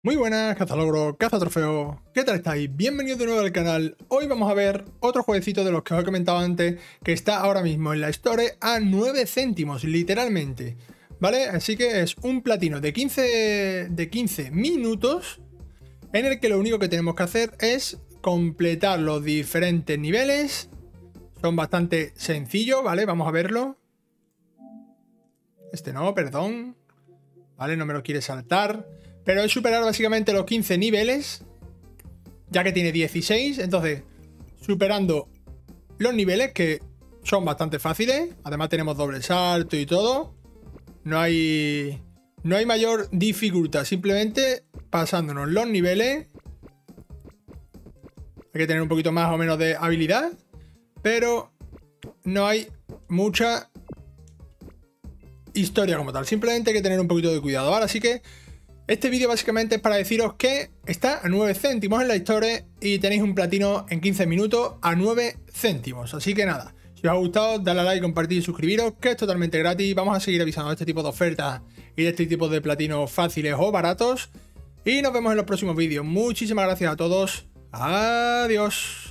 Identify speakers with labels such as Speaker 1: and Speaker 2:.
Speaker 1: Muy buenas, cazalogros, cazatrofeos, ¿qué tal estáis? Bienvenidos de nuevo al canal. Hoy vamos a ver otro jueguecito de los que os he comentado antes, que está ahora mismo en la Store a 9 céntimos, literalmente, ¿vale? Así que es un platino de 15 minutos, en el que lo único que tenemos que hacer es completar los diferentes niveles. Son bastante sencillos, ¿vale? Vamos a verlo. Este no, perdón. Vale, no me lo quiere saltar. Pero es superar básicamente los 15 niveles, ya que tiene 16. Entonces, superando los niveles, que son bastante fáciles. Además tenemos doble salto y todo. No hay mayor dificultad. Simplemente pasándonos los niveles. Hay que tener un poquito más o menos de habilidad. Pero no hay mucha historia como tal. Simplemente hay que tener un poquito de cuidado, ¿vale? Así que este vídeo básicamente es para deciros que está a 9 céntimos en la Store y tenéis un platino en 15 minutos a 9 céntimos. Así que nada, si os ha gustado, dale a like, compartir y suscribiros, que es totalmente gratis. Vamos a seguir avisando de este tipo de ofertas y de este tipo de platinos fáciles o baratos. Y nos vemos en los próximos vídeos. Muchísimas gracias a todos. Adiós.